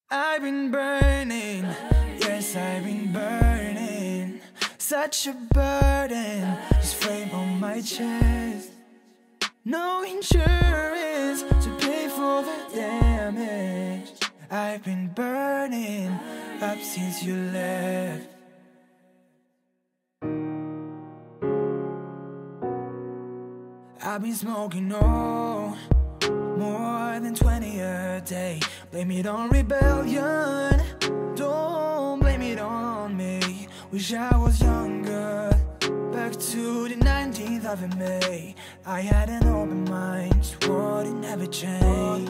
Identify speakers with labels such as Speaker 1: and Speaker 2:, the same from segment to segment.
Speaker 1: I've been burning, yes, I've been burning. Such a burden, this flame on my chest. No insurance to pay for the damage. I've been burning up since you left. I've been smoking, more than 20 a day. Blame it on rebellion, don't blame it on me. Wish I was younger, back to the 19th of May. I had an open mind, swore it never change.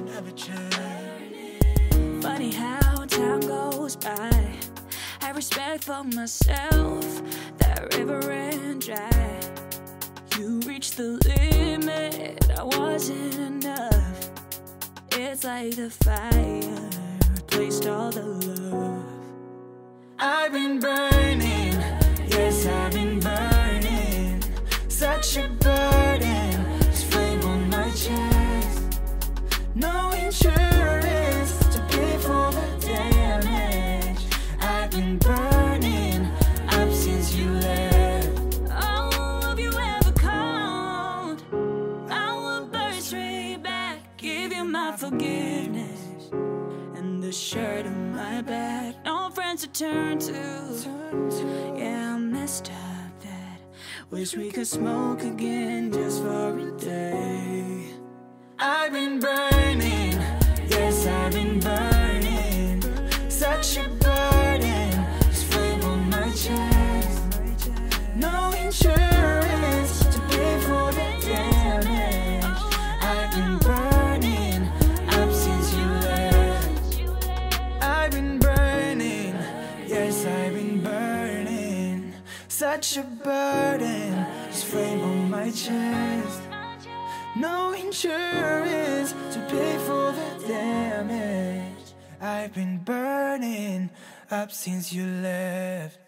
Speaker 2: Funny how time goes by. Have respect for myself, that river ran dry. You reached the limit, I wasn't enough. It's like the fire replaced all the love.
Speaker 1: I've been burning, yes, I've been burning. Such a burden, this flame on my chest. No insurance to pay for the damage. I've been burning up since you left.
Speaker 2: Oh, have you ever called? I will burn straight back, give you my forgiveness and the shirt on my back. No friends to turn to. Yeah, I messed up that. Wish we could smoke again just for a day.
Speaker 1: I've been burning, yes, I've been burning. Such a burden, this flame on my chest. No insurance to pay for the damage. I've been burning up since you left. I've been burning, yes, I've been burning. Such a burden, this flame on my chest. No insurance to pay for the damage. I've been burning up since you left.